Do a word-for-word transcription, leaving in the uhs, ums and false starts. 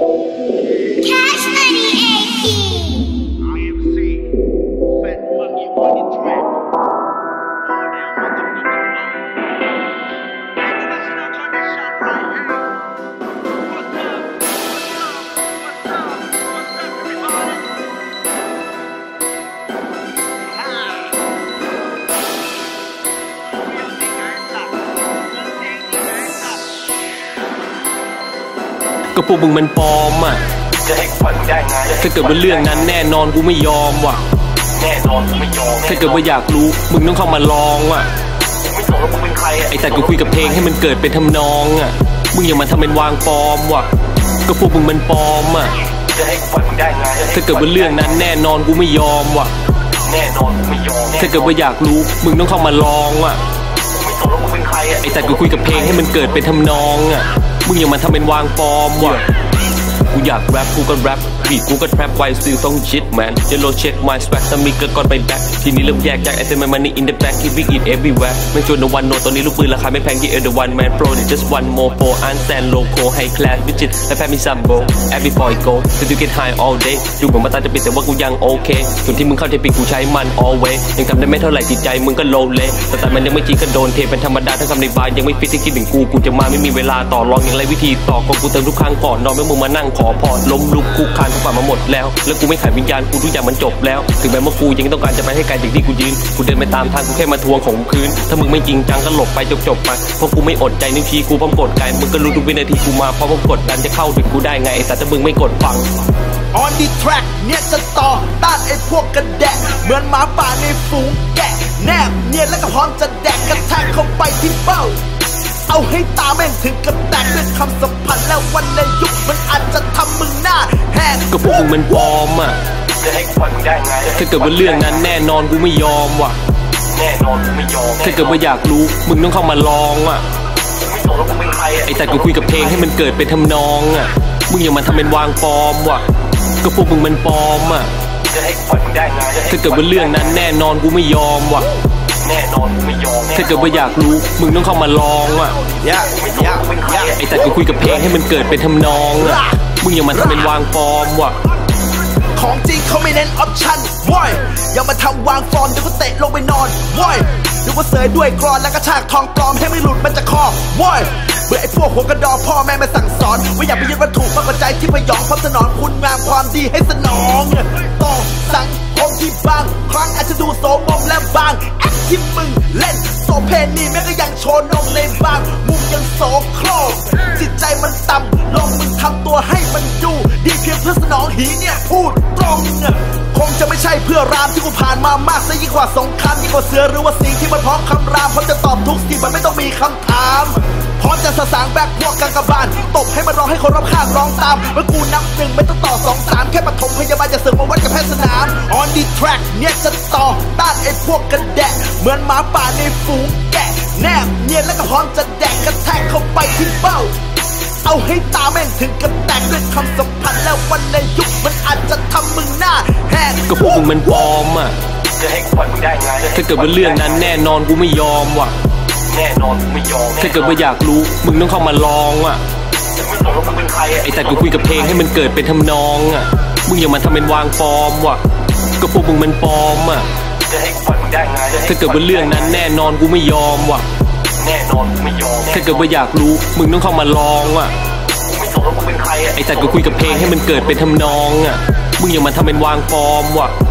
ก็พวกมึงมันปลอมอ่ะจะให้กูปล่อยมึงได้ไงถ้าเกิดว่าเรื่องนั้นแน่นอนกูไม่ยอมว่ะแน่นอนกูไม่ยอมถ้าเกิดว่าอยากรู้มึงต้องเข้ามาลองอ่ะไม่สนว่ามึงเป็นใครไอ้แต่กูคุยกับเพลงให้มันเกิดเป็นทำนองอ่ะมึงอย่ามาทำเป็นวางปลอมว่ะก็พวกมึงมันปลอมอ่ะจะให้กูปล่อยมึงได้ไงถ้าเกิดว่าเรื่องนั้นแน่นอนกูไม่ยอมว่ะแน่นอนกูไม่ยอมถ้าเกิดว่าอยากรู้มึงต้องเข้ามาลองอ่ะไม่สนว่ามึงเป็นใครไอ้แต่กูคุยกับเพลงให้มันเกิดเป็นทำนองอ่ะมึงอย่ามาทำเป็นวางปลอมว่ะกูอยากแรปกูก็แรปบีทกูก็แทรปไวสติลต้องชิดแมนเจโลเช็คไมล์สแวกถ้ามีก็ก่อนไปแบ็คทีนี้เริ่มแยกแยกไอเซนมันนี่อินเดอะแบ็คคีวิ่งอินเอฟวีแวร์ไม่ชวนโนวันโนตอนนี้ลูกปืนราคาไม่แพงที่เอเดวันแมนโปรเดี๋ยว just one more for อันแซนโลโก้ไฮคลาสวิจิตและแพมีซัมโบ every boy go to do get high all day ดูเหมือนมาตาจะปิดแต่ว่ากูยังโอเคส่วนที่มึงเข้าใจผิดกูใช้มัน always ยังทำได้ไม่เท่าไหร่จิตใจมึงก็โลเลแต่แต่มันยังไม่จีก็โดนเทเป็นธรรมดาถ้าคำในบาร์ยังไม่ฟิตที่คิดถึงกูกูจะมาไม่มีเวลาต่อรองอย่างไรวิธีต่อก็กูเติมทุกครั้งก่อนนอนไม่มึงมานั่งขอพรล้มลุกคุกคานทุกฝ่ามาหมดแล้วแล้วกูไม่ขายวิญญาณกูทุกอย่างมันจบแล้วถึงแม้ว่ากูยังต้องการจะไปให้ไกลจากที่กูยืนกูเดินไปตามทางกูแค่มาทวงของคืนถ้ามึงไม่จริงจังก็หลบไปจบจบไปเพราะกูไม่อดใจนึกทีกูพร้อมกดไกลมึงก็รู้ทุกวินาทีกูมาเพราะมึงกดดันจะเข้าถึงกูได้ไงแต่ถ้ามึงไม่กดฟัง On the track เนี่ยจะต่อต้านไอ้พวกกระแดะเหมือนหมาป่าในฝูงแกะแนบเนียนและก็พร้อมจะแดกกระแทกเข้าไปที่เป้าเอาให้ตาแม่งถึงกับแตกด้วยคำสัมพันธ์และวันและยุคมันอาจจะทำมึงหน้าแหกก็พวกมึงมันปลอมอ่ะจะให้กูปล่อยมึงได้ไงถ้าเกิดว่าเรื่องนั้นแน่นอนกูไม่ยอมว่ะแน่นอนกูไม่ยอมถ้าเกิดว่าอยากรู้มึงต้องเข้ามาลองอ่ะไม่สนว่ามึงเป็นใครไอ้แต่กูคุยกับเพลงให้มันเกิดเป็นทำนองอ่ะมึงอย่ามาทำเป็นวางปลอมว่ะก็พวกมึงมันปลอมอ่ะจะให้กูปล่อยมึงได้ไงถ้าเกิดว่าเรื่องนั้นแน่นอนกูไม่ยอมว่ะแน่นอนกูไม่ยอมถ้าเกิดว่าอยากรู้มึงต้องเข้ามาลองอ่ะไอ้แต่กูคุยกับเพลงให้มันเกิดเป็นทำนองอ่ะมึงอย่ามาทำเป็นวางปลอมว่ะของจริงเขาไม่เน้นออปชั่นว้ยอย่ามาทำวางฟอร์มเดี๋ยวก็เตะลงไปนอนว้ยเดี๋ยวก็เสยด้วยกรอนแล้วก็ชากทองปลอมให้ไม่หลุดมันจะคอว้ยเบื่อไอ้พวกหัวกระดอพ่อแม่มาสั่งสอนว่าอย่าไปยึดวัตถุมากกว่าใจที่พยองพร้อมสนองคุณงามความดีให้สนองต้องสังคมที่บางครั้งอาจจะดูโสมมและบางแอคที่มึงเล่นโสเพณีแม้ก็ยังโชว์นมในบางมุมยังโสโครกจิตใจมันต่ำลองมึงทำตัวให้มันดูดีเพียงเพื่อสนองหีเนี่ยพูดตรงคงจะไม่ใช่เพื่อรามที่กูผ่านมามากซะยิ่งกว่าสงครามยิ่งกว่าเสือหรือว่าสิ่งที่มันพร้อมคำรามพร้อมจะตอบทุกสิ่งมันไม่ต้องมีคำถามพร้อมจะสสางแบกพวกกังกบาลตบให้มันร้องให้คนรอบข้างร้องตามเมื่อกูนับหนึ่งไม่ต้องต่อสองสามแค่ปฐมพยาบาลจะเสริมมาวัดกับแพทย์สนาม On the track เนี่ยจะต่อต้านไอ้พวกกระแดะเหมือนหมาป่าในฝูงแกะแนบเนียนและก็พร้อมจะแดกกระแทกเข้าไปที่เป้าเอาให้ตาแม่งถึงกับแตกด้วยคำสัมพันธ์และวันในยุคมันอาจจะทำมึงหน้าแหกก็พวกมึงมันปลอมอ่ะจะให้กูปล่อยมึงได้ไงถ้าเกิดว่าเรื่องนั้นแน่นอนกูไม่ยอมว่ะแน่นอนกูไม่ยอมถ้าเกิดว่าอยากรู้มึงต้องเข้ามาลองอ่ะไม่สนว่ามึงเป็นใครไอ้แต่กูคุยกับเพลงให้มันเกิดเป็นทำนองอ่ะมึงอย่ามาทำเป็นวางปลอมว่ะก็พวกมึงมันปลอมอ่ะจะให้กูปล่อยมึงได้ไงถ้าเกิดว่าเรื่องนั้นแน่นอนกูไม่ยอมว่ะแน่นอนกูไม่ยอมถ้าเกิดว่าอยากรู้มึงต้องเข้ามาลองอ่ะไม่สนว่ามึงเป็นใครไอ้แต่กูคุยกับเพลงให้มันเกิดเป็นทำนองอ่ะมึงอย่ามาทำเป็นวางปลอมว่ะ